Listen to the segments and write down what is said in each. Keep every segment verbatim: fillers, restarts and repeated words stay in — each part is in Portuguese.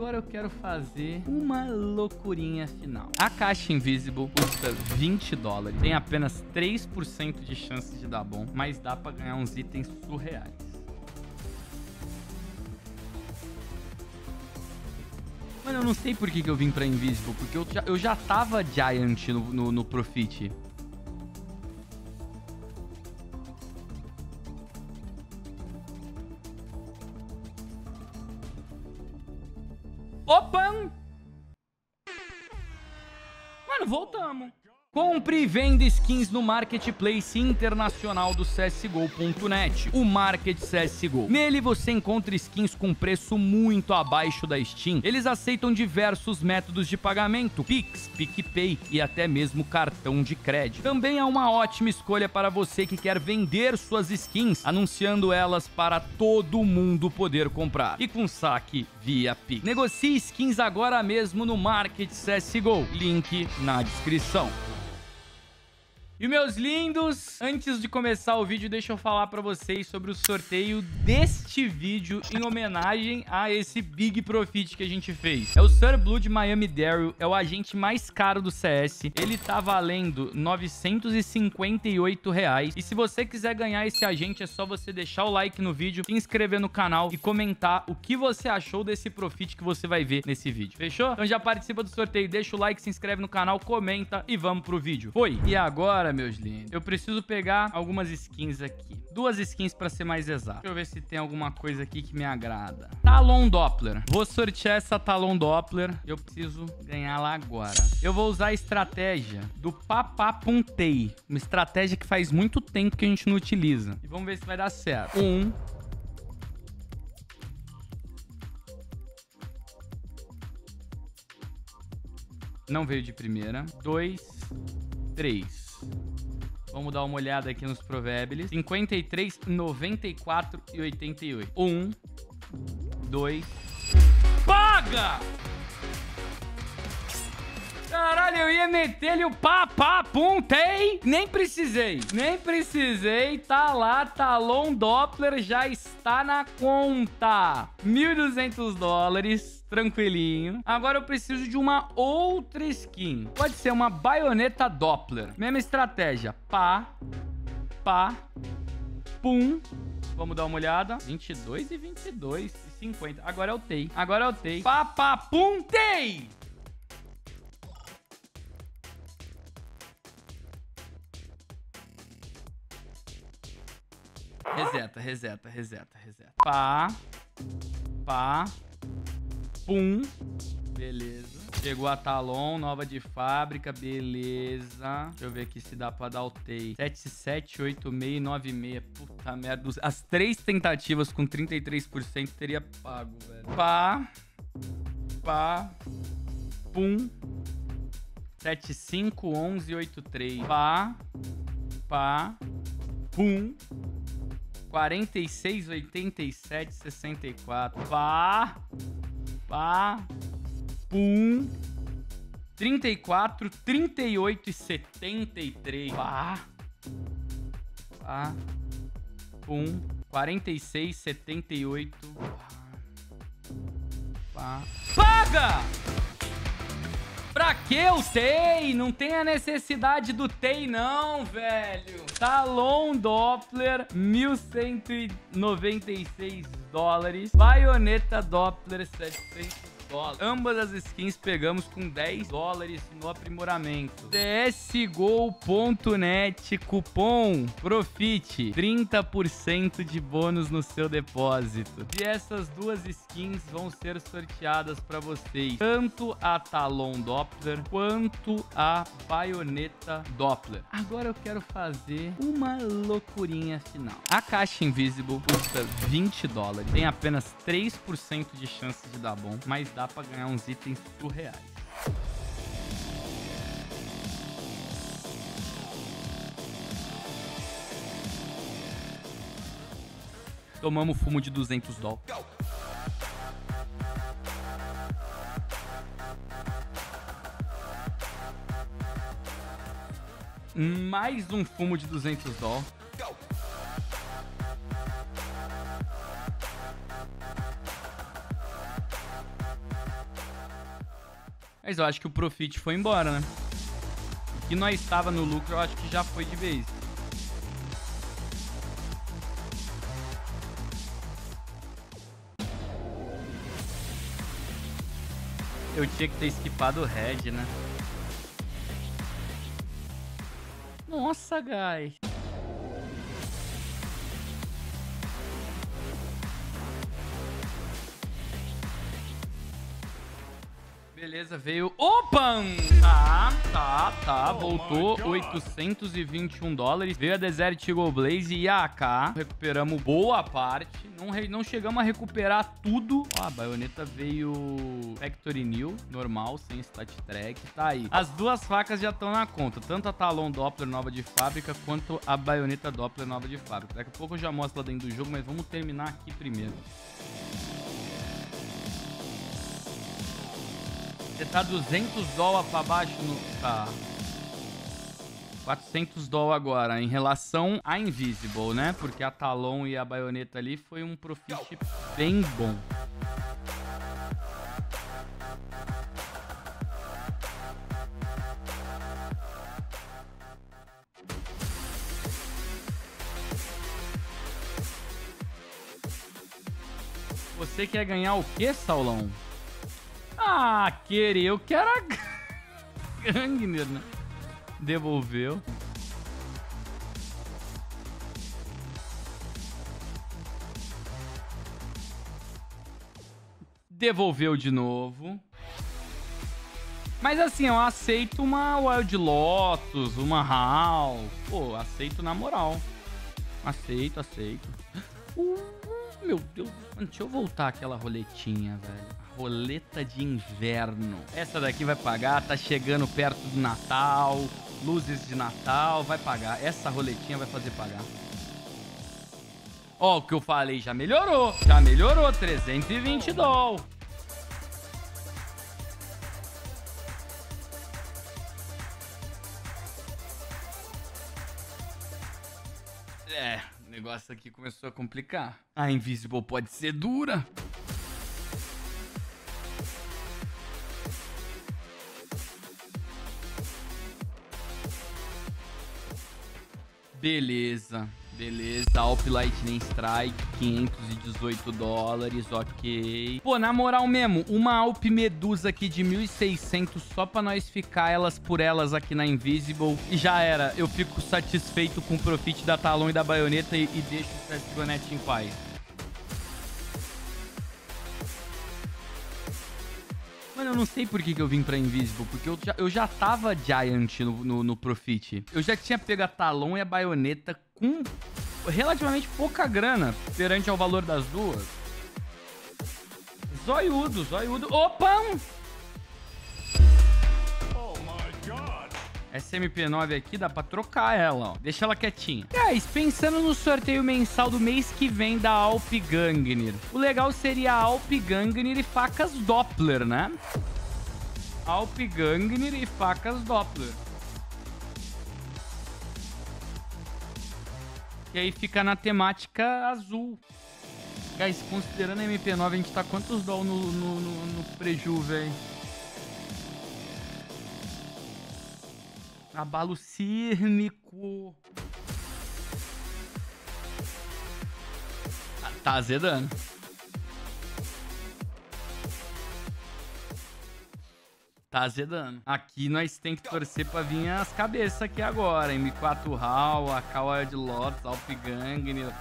Agora eu quero fazer uma loucurinha final. A caixa Invisible custa vinte dólares. Tem apenas três por cento de chance de dar bom, mas dá pra ganhar uns itens surreais. Mano, eu não sei por que, que eu vim pra Invisible, porque eu já, eu já tava Giant no, no, no Profit. Opa! Mano, voltamos. Compre e venda skins no Marketplace Internacional do C S G O ponto net, o Market C S G O. Nele você encontra skins com preço muito abaixo da Steam. Eles aceitam diversos métodos de pagamento, Pix, PicPay e até mesmo cartão de crédito. Também é uma ótima escolha para você que quer vender suas skins, anunciando elas para todo mundo poder comprar. E com saque via Pix. Negocie skins agora mesmo no Market C S G O. Link na descrição. E meus lindos, antes de começar o vídeo, deixa eu falar pra vocês sobre o sorteio deste vídeo em homenagem a esse Big Profit que a gente fez. É o Sir Blood Miami Daryl, é o agente mais caro do C S. Ele tá valendo novecentos e cinquenta e oito reais. E se você quiser ganhar esse agente, é só você deixar o like no vídeo, se inscrever no canal e comentar o que você achou desse Profit que você vai ver nesse vídeo. Fechou? Então já participa do sorteio, deixa o like, se inscreve no canal, comenta e vamos pro vídeo. Foi! E agora, meus lindos, eu preciso pegar algumas skins aqui. Duas skins pra ser mais exato. Deixa eu ver se tem alguma coisa aqui que me agrada. Talon Doppler. Vou sortear essa Talon Doppler. Eu preciso ganhar lá agora. Eu vou usar a estratégia do Papapuntei. Uma estratégia que faz muito tempo que a gente não utiliza. E vamos ver se vai dar certo. Um. Não veio de primeira. Dois. Três. Vamos dar uma olhada aqui nos provérbios. cinquenta e três, noventa e quatro e oitenta e oito. Um, dois. Paga! Caralho, eu ia meter-lhe o pá, pá, pum, tem. Nem precisei, nem precisei. Tá lá, Talon Doppler já está na conta. mil e duzentos dólares. Tranquilinho. Agora eu preciso de uma outra skin. Pode ser uma baioneta Doppler. Mesma estratégia. Pá, pá, pum. Vamos dar uma olhada. vinte e dois e vinte e dois e cinquenta. Agora é o Tei. Agora é o Tei. Pá, pá, pum, Tei. Reseta, reseta, reseta, reseta. Pá, pá, pum. Beleza. Chegou a Talon, nova de fábrica. Beleza. Deixa eu ver aqui se dá pra dar o Tei. sete sete, oito seis, nove seis. Puta merda. As três tentativas com trinta e três por cento teria pago, velho. Pá. Pá. Pum. sete cinco, onze, oito três. Pá. Pá. Pum. quarenta e seis, oitenta e sete, sessenta e quatro. Pá. Pá. Pum. trinta e quatro, trinta e oito e setenta e três. Pá. Pá. Pum. quarenta e seis, setenta e oito. Pá. Paga! Pra que o Tei? Não tem a necessidade do Tei não, velho. Talon Doppler, mil cento e noventa e seis dólares. Baioneta Doppler, setecentos dólares. Ambas as skins pegamos com dez dólares no aprimoramento. C S G O ponto net, cupom Profit, trinta por cento de bônus no seu depósito. E essas duas skins vão ser sorteadas para vocês. Tanto a Talon Doppler quanto a Baioneta Doppler. Agora eu quero fazer uma loucurinha final. A caixa Invisible custa vinte dólares. Tem apenas três por cento de chance de dar bom, mas dá pra ganhar uns itens surreais. Tomamos fumo de duzentos dólares. Mais um fumo de duzentos dólares. Mas eu acho que o profit foi embora, né? O que nós estava no lucro, eu acho que já foi de vez. Eu tinha que ter esquipado o Red, né? Nossa, guys. Beleza, veio... Opa! Tá, tá, tá. Voltou oitocentos e vinte e um dólares. Veio a Desert Eagle Blaze e a A K. Recuperamos boa parte. Não, re... não chegamos a recuperar tudo. Ó, a baioneta veio Factory New, normal, sem stat track. Tá aí. As duas facas já estão na conta. Tanto a Talon Doppler nova de fábrica, quanto a baioneta Doppler nova de fábrica. Daqui a pouco eu já mostro lá dentro do jogo, mas vamos terminar aqui primeiro. Você tá duzentos dólares pra baixo no... Tá. quatrocentos dólares agora, em relação a Invisible, né? Porque a Talon e a baioneta ali foi um profit bem bom. Você quer ganhar o quê, Saulão? Ah, querer, eu quero a Gangner, né? Devolveu. Devolveu de novo. Mas assim, eu aceito uma Wild Lotus, uma Hal. Pô, aceito na moral. Aceito, aceito. Uh, meu Deus. Mano, deixa eu voltar aquela roletinha, velho. Roleta de inverno. Essa daqui vai pagar, tá chegando perto do Natal, luzes de Natal, vai pagar. Essa roletinha vai fazer pagar. Ó, o que eu falei já melhorou, já melhorou, trezentos e vinte dólares. É, o negócio aqui começou a complicar. A Invisible pode ser dura. Beleza, beleza. Alp Lightning Strike, quinhentos e dezoito dólares, ok. Pô, na moral mesmo, uma Alp Medusa aqui de mil e seiscentos só pra nós ficar elas por elas aqui na Invisible. E já era, eu fico satisfeito com o profit da Talon e da baioneta e, e deixo o C S G O Net em paz. Mano, eu não sei por que, que eu vim pra Invisible, porque eu já, eu já tava Giant no, no, no Profit. Eu já tinha pego a Talon e a baioneta com relativamente pouca grana perante ao valor das duas. Zoiudo, zoiudo. Opa! Essa M P nove aqui dá pra trocar ela, ó. Deixa ela quietinha. Guys, pensando no sorteio mensal do mês que vem da Alp Gungnir, o legal seria a Alp Gungnir e facas Doppler, né? Alp Gungnir e facas Doppler. E aí fica na temática azul. Guys, considerando a M P nove, a gente tá quantos dólares no, no, no, no preju, velho? Abalo sírmico. Ah, tá azedando. Tá azedando. Aqui nós tem que torcer pra vir as cabeças aqui agora. M quatro Hal, a K Wild Lotus, Alp Gungnir.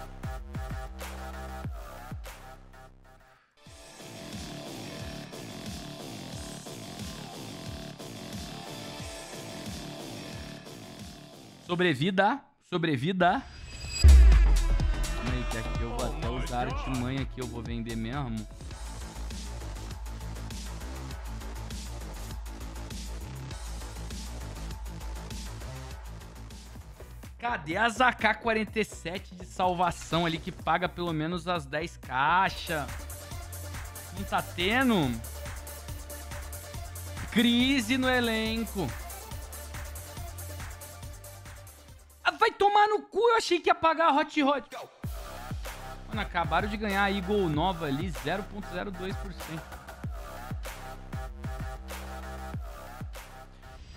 Sobrevida, sobrevida. Calma aí, que aqui eu vou até usar artimanha que eu vou vender mesmo. Cadê as A K quarenta e sete de salvação ali que paga pelo menos as dez caixas? Não tá tendo? Crise no elenco. Vai tomar no cu, eu achei que ia pagar a Hot Rod. Mano, acabaram de ganhar a Eagle nova ali, zero vírgula zero dois por cento.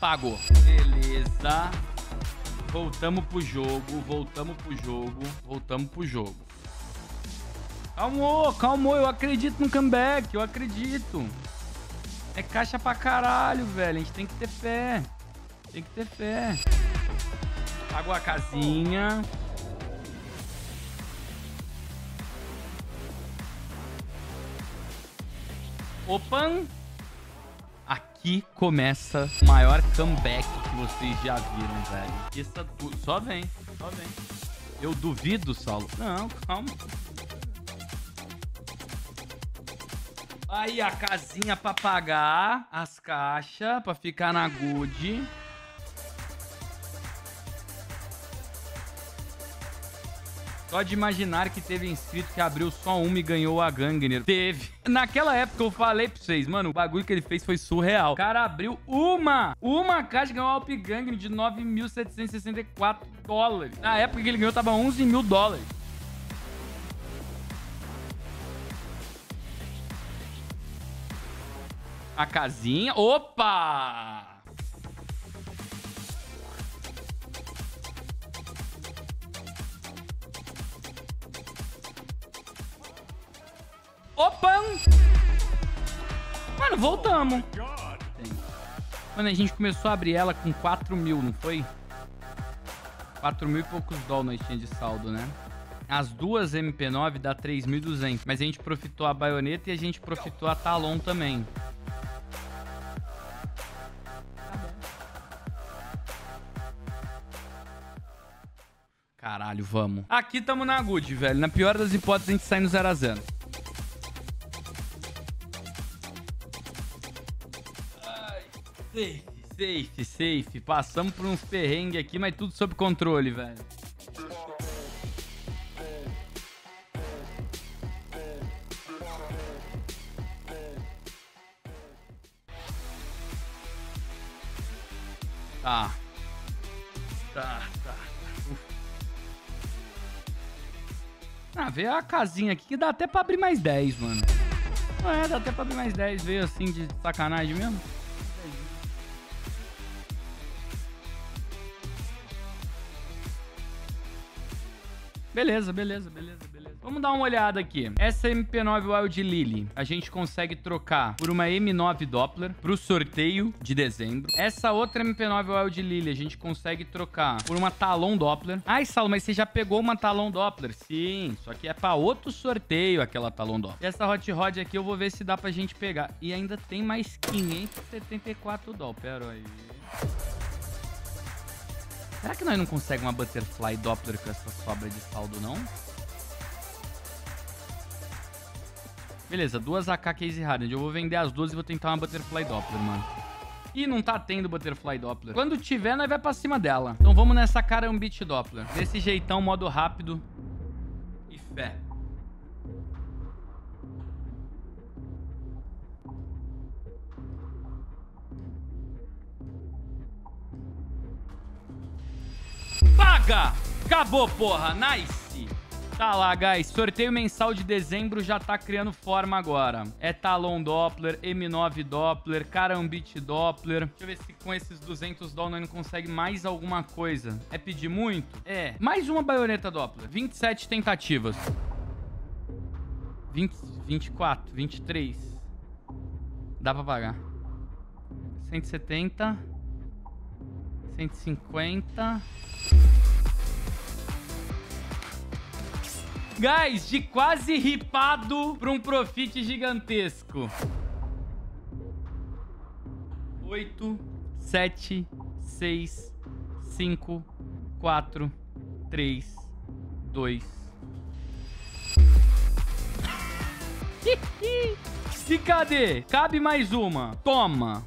Pagou. Beleza. Voltamos pro jogo, voltamos pro jogo, voltamos pro jogo. Calmou, calmou, eu acredito no comeback, eu acredito. É caixa pra caralho, velho, a gente tem que ter fé. Tem que ter fé. Pagou a casinha. Opa! Aqui começa o maior comeback que vocês já viram, velho. Isso só vem, só vem. Eu duvido, Saulo. Não, calma. Aí a casinha pra pagar as caixas, pra ficar na good. Só de imaginar que teve inscrito que abriu só uma e ganhou a Gangner. Teve. Naquela época eu falei pra vocês, mano, o bagulho que ele fez foi surreal. O cara abriu uma, uma caixa e ganhou a Alp Gangner de nove mil setecentos e sessenta e quatro dólares. Na época que ele ganhou tava onze mil dólares. A casinha. Opa! Opa! Mano, voltamos. Mano, a gente começou a abrir ela com quatro mil, não foi? quatro mil e poucos dólares nós tinha de saldo, né? As duas M P nove dá três mil e duzentos. Mas a gente profitou a baioneta e a gente profitou a Talon também. Caralho, vamos. Aqui tamo na good, velho. Na pior das hipóteses, a gente sai no zero a zero. Ai, safe, safe, safe. Passamos por uns perrengues aqui, mas tudo sob controle, velho. Tá. Tá, tá. Ah, veio a casinha aqui que dá até pra abrir mais dez, mano. É, dá até pra abrir mais dez. Veio assim de sacanagem mesmo. Beleza, beleza, beleza, beleza. Vamos dar uma olhada aqui. Essa M P nove Wild Lily, a gente consegue trocar por uma M nove Doppler pro sorteio de dezembro. Essa outra M P nove Wild Lily, a gente consegue trocar por uma Talon Doppler. Ai, Saulo, mas você já pegou uma Talon Doppler? Sim, só que é pra outro sorteio aquela Talon Doppler. E essa Hot Rod aqui eu vou ver se dá pra gente pegar. E ainda tem mais quinhentos e setenta e quatro dólares. Pera aí. Será que nós não conseguimos uma Butterfly Doppler com essa sobra de saldo, não? Beleza, duas A K Case Hardened. Eu vou vender as duas e vou tentar uma Butterfly Doppler, mano. Ih, não tá tendo Butterfly Doppler. Quando tiver, nós vai pra cima dela. Então vamos nessa Karambit Doppler. Desse jeitão, modo rápido. E fé. Paga! Acabou, porra. Nice. Tá lá, guys. Sorteio mensal de dezembro já tá criando forma agora. É Talon Doppler, M nove Doppler, Karambit Doppler. Deixa eu ver se com esses duzentos dólares nós não consegue mais alguma coisa. É pedir muito? É. Mais uma baioneta Doppler. vinte e sete tentativas. vinte, vinte e quatro, vinte e três. Dá pra pagar. cento e setenta. cento e cinquenta. Guys, de quase ripado para um profit gigantesco. oito, sete, seis, cinco, quatro, três, dois. E cadê? Cabe mais uma. Toma.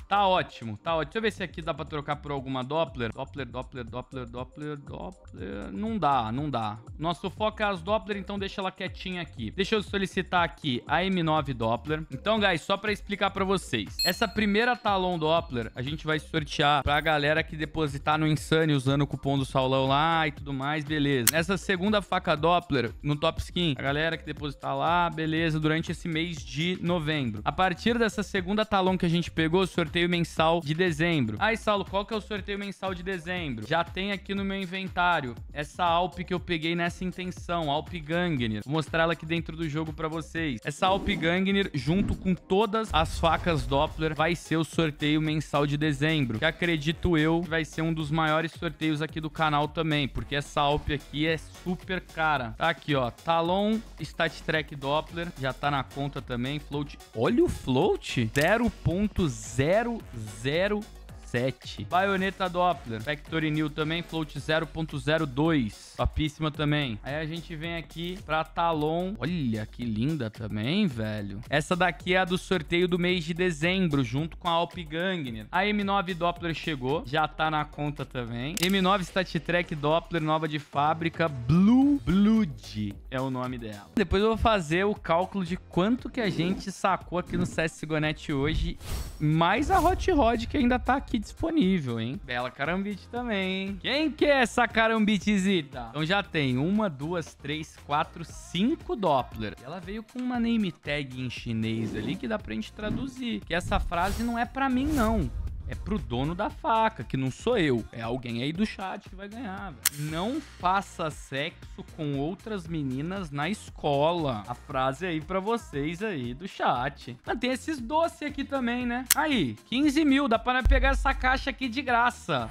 Tá ótimo, tá ótimo. Deixa eu ver se aqui dá pra trocar por alguma Doppler. Doppler, Doppler, Doppler, Doppler, Doppler... Não dá, não dá. Nosso foco é as Doppler, então deixa ela quietinha aqui. Deixa eu solicitar aqui a M nove Doppler. Então, guys, só pra explicar pra vocês. Essa primeira Talon Doppler, a gente vai sortear pra galera que depositar no Insane usando o cupom do Saulão lá e tudo mais, beleza. Nessa segunda faca Doppler, no Top Skin, a galera que depositar lá, beleza, durante esse mês de novembro. A partir dessa segunda Talon que a gente pegou, sorteio mensal de dezembro. Ai, Saulo, qual que é o sorteio mensal de dezembro? Já tem aqui no meu inventário essa Alp que eu peguei nessa intenção, Alp Gangnir. Vou mostrar ela aqui dentro do jogo pra vocês. Essa Alp Gangnir, junto com todas as facas Doppler, vai ser o sorteio mensal de dezembro, que acredito eu que vai ser um dos maiores sorteios aqui do canal também, porque essa Alp aqui é super cara. Tá aqui, ó, Talon Stat Track Doppler, já tá na conta também, float. Olha o float, zero ponto zero zero sete. Baioneta Doppler, Factory New também, float zero ponto zero dois. Topíssima também. Aí a gente vem aqui pra Talon. Olha, que linda também, velho. Essa daqui é a do sorteio do mês de dezembro, junto com a Alp Gangnir. A M nove Doppler chegou, já tá na conta também. M nove Stat Track Doppler, nova de fábrica, Blue Blood é o nome dela. Depois eu vou fazer o cálculo de quanto que a gente sacou aqui no C S G O ponto net hoje, mais a Hot Rod que ainda tá aqui disponível, hein? Bela carambite também, hein? Quem que é essa carambitezita? Então já tem uma, duas, três, quatro, cinco Doppler. E ela veio com uma name tag em chinês ali que dá pra gente traduzir. Que essa frase não é pra mim, não. É pro dono da faca, que não sou eu. É alguém aí do chat que vai ganhar, velho. Não faça sexo com outras meninas na escola. A frase aí pra vocês aí do chat. Ah, tem esses doces aqui também, né? Aí, quinze mil. Dá pra pegar essa caixa aqui de graça.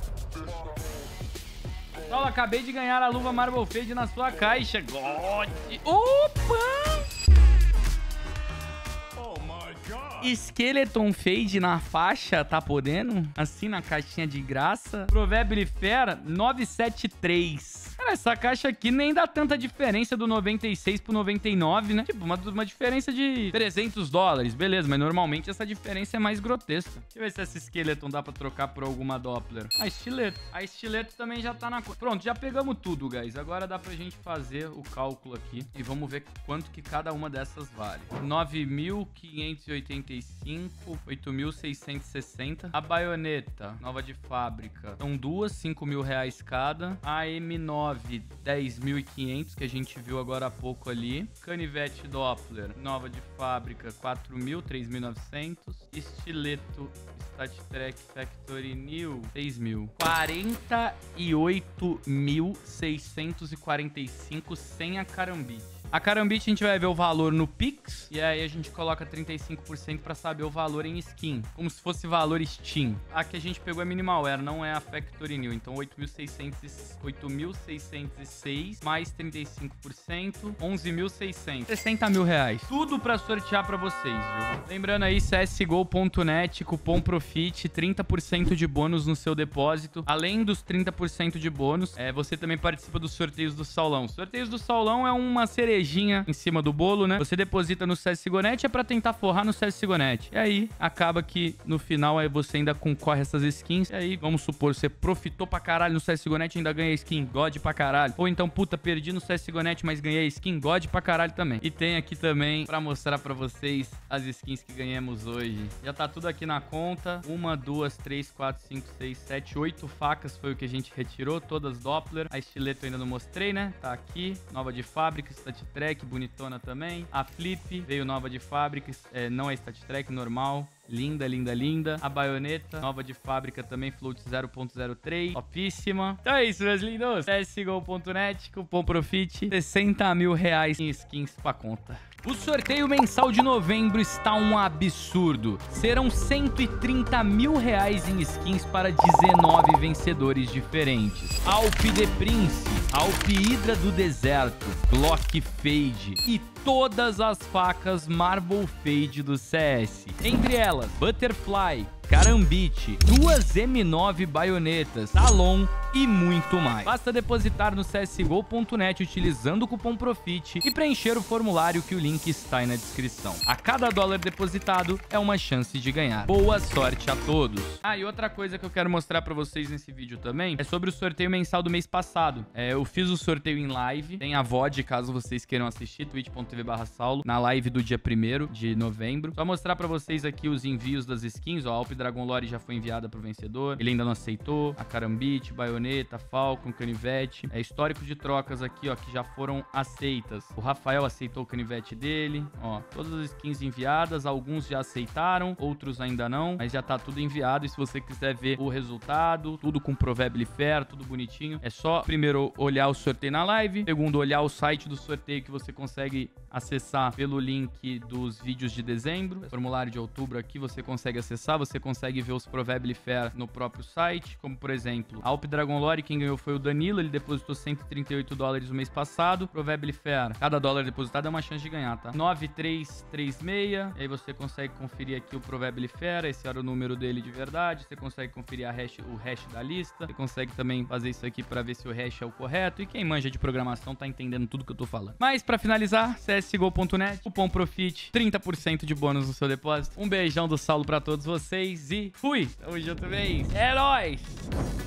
Saulo, acabei de ganhar a luva Marble Fade na sua caixa. God. Opa! Skeleton Fade na faixa, tá podendo? Assim, na caixinha de graça. Provérbio Fera, novecentos e setenta e três. Cara, essa caixa aqui nem dá tanta diferença do noventa e seis pro noventa e nove, né? Tipo, uma, uma diferença de trezentos dólares, beleza. Mas normalmente essa diferença é mais grotesca. Deixa eu ver se essa Skeleton dá pra trocar por alguma Doppler. A estileto. A estileto também já tá na... Pronto, já pegamos tudo, guys. Agora dá pra gente fazer o cálculo aqui. E vamos ver quanto que cada uma dessas vale. nove mil quinhentos e oitenta e cinco, oito mil seiscentos e sessenta. A baioneta, nova de fábrica, são duas, cinco mil reais cada. A M nove, dez mil e quinhentos, que a gente viu agora há pouco ali. Canivete Doppler, nova de fábrica, quatro mil, três mil e novecentos. Estileto Stat Track Factory New, seis mil. quarenta e oito mil seiscentos e quarenta e cinco sem a carambite. A carambite a gente vai ver o valor no Pix e aí a gente coloca trinta e cinco por cento pra saber o valor em skin, como se fosse valor Steam. A que a gente pegou é Minimalware, não é a Factory New, então oito mil seiscentos e seis mais trinta e cinco por cento, onze mil e seiscentos. sessenta mil reais. Tudo pra sortear pra vocês, viu? Lembrando aí, C S G O ponto net, cupom PROFIT, trinta por cento de bônus no seu depósito. Além dos trinta por cento de bônus, é, você também participa dos sorteios do Saulão. Sorteios do Saulão é uma cereja em cima do bolo, né? Você deposita no C S G O ponto net é pra tentar forrar no C S G O ponto net. E aí, acaba que no final aí você ainda concorre a essas skins. E aí, vamos supor, você profitou pra caralho no C S G O ponto net e ainda ganha skin. God pra caralho. Ou então, puta, perdi no C S G O ponto net, mas ganhei skin. God pra caralho também. E tem aqui também pra mostrar pra vocês as skins que ganhamos hoje. Já tá tudo aqui na conta. Uma, duas, três, quatro, cinco, seis, sete, oito facas foi o que a gente retirou. Todas Doppler. A estileto eu ainda não mostrei, né? Tá aqui. Nova de fábrica, Stat Track, bonitona também. A Flip veio nova de fábrica, é, não é Stat Track, normal. Linda, linda, linda. A baioneta, nova de fábrica também, float zero ponto zero três. Topíssima. Então é isso, meus lindos. C S G O ponto net, cupom PROFIT, sessenta mil reais em skins pra conta. O sorteio mensal de novembro está um absurdo. Serão cento e trinta mil reais em skins para dezenove vencedores diferentes. Alp The Prince, Alp Hydra do Deserto, Glock Fade e todas as facas Marble Fade do C S. Entre elas, Butterfly, Karambit, duas M nove baionetas, Talon e muito mais. Basta depositar no C S G O ponto net utilizando o cupom PROFIT e preencher o formulário que o link está aí na descrição. A cada dólar depositado é uma chance de ganhar. Boa sorte a todos! Ah, e outra coisa que eu quero mostrar pra vocês nesse vídeo também é sobre o sorteio mensal do mês passado. É, eu fiz o sorteio em live, tem a V O D caso vocês queiram assistir, twitch ponto tv barra saulo, na live do dia primeiro de novembro. Só mostrar pra vocês aqui os envios das skins, ó, a Alp Dragon Lore já foi enviada pro vencedor, ele ainda não aceitou, a Karambit, Baioneta, Falcon, Canivete, é histórico de trocas aqui, ó, que já foram aceitas. O Rafael aceitou o canivete dele, ó, todas as skins enviadas, alguns já aceitaram, outros ainda não, mas já tá tudo enviado. E se você quiser ver o resultado, tudo com Proverb Fair, tudo bonitinho, é só primeiro olhar o sorteio na live, segundo olhar o site do sorteio que você consegue acessar pelo link dos vídeos de dezembro, formulário de outubro aqui você consegue acessar, você consegue ver os Proverb Fair no próprio site, como por exemplo, a Alp Dragon Lore, quem ganhou foi o Danilo, ele depositou cento e trinta e oito dólares no mês passado. Proverb Fair, cada dólar depositado é uma chance de ganhar, tá? nove três três seis, e aí você consegue conferir aqui o Proverb Fair, esse era o número dele de verdade, você consegue conferir a hash, o hash da lista, você consegue também fazer isso aqui pra ver se o hash é o correto, e quem manja de programação tá entendendo tudo que eu tô falando. Mas pra finalizar, C S G O ponto net, cupom PROFIT, trinta por cento de bônus no seu depósito. Um beijão do Saulo pra todos vocês e fui! Tamo junto, vez! É nóis!